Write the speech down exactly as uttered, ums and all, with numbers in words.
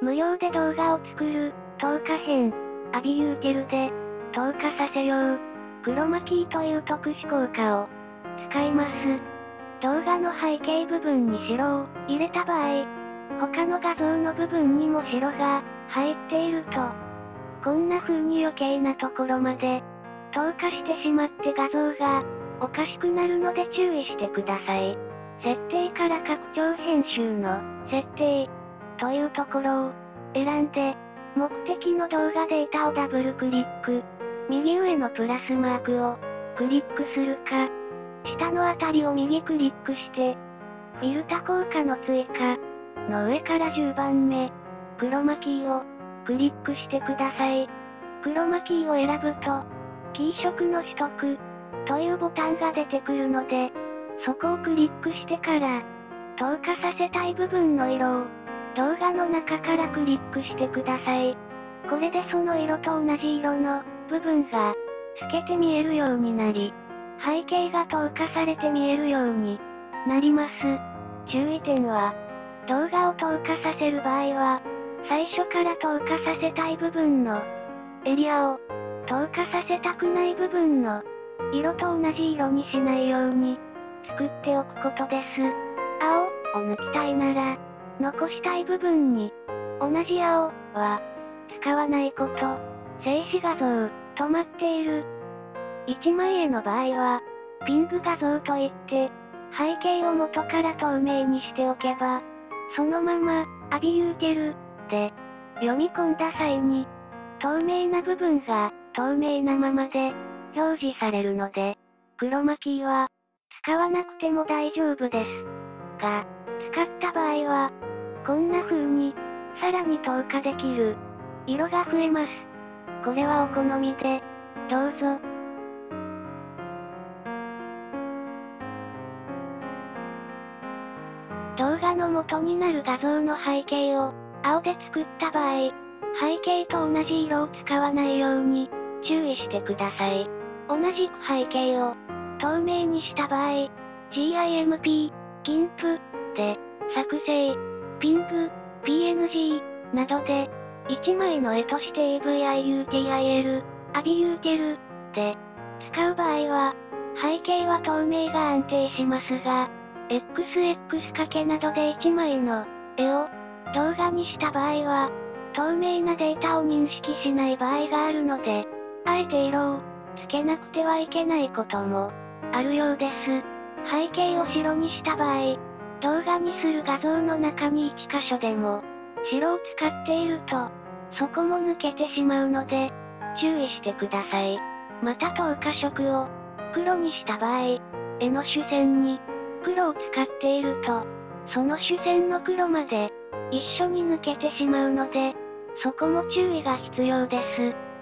無料で動画を作る、透過編、アビユーテルで、透過させよう。クロマキーという特殊効果を、使います。動画の背景部分に白を入れた場合、他の画像の部分にも白が入っていると、こんな風に余計なところまで、透過してしまって画像が、おかしくなるので注意してください。設定から拡張編集の、設定、というところを、選んで、目的の動画データをダブルクリック、右上のプラスマークを、クリックするか、下のあたりを右クリックして、フィルタ効果の追加、の上からじゅうばんめ、クロマキーを、クリックしてください。クロマキーを選ぶと、キー色の取得、というボタンが出てくるので、そこをクリックしてから、透過させたい部分の色を、動画の中からクリックしてください。これでその色と同じ色の部分が透けて見えるようになり、背景が透過されて見えるようになります。注意点は、動画を透過させる場合は、最初から透過させたい部分のエリアを透過させたくない部分の色と同じ色にしないように作っておくことです。青を抜きたいなら、残したい部分に同じ青は使わないこと。静止画像、止まっているいちまいへの場合は、ピング画像といって、背景を元から透明にしておけば、そのまま、アビユーテルで読み込んだ際に、透明な部分が透明なままで表示されるので、クロマキーは使わなくても大丈夫です。が、使った場合は、こんな風に、さらに透過できる色が増えます。これはお好みで、どうぞ。動画の元になる画像の背景を青で作った場合、背景と同じ色を使わないように注意してください。同じく背景を透明にした場合、GIMP、GIMP で作成、ピング、ピーエヌジー などでいちまいの絵として AVIUTIL、アビユーテルで使う場合は、背景は透明が安定しますが、エックスエックス 掛けなどでいちまいの絵を動画にした場合は、透明なデータを認識しない場合があるので、あえて色をつけなくてはいけないこともあるようです。背景を白にした場合、動画にする画像の中にいっかしょでも白を使っていると、そこも抜けてしまうので、注意してください。また透過色を黒にした場合、絵の主線に黒を使っていると、その主線の黒まで一緒に抜けてしまうので、そこも注意が必要です。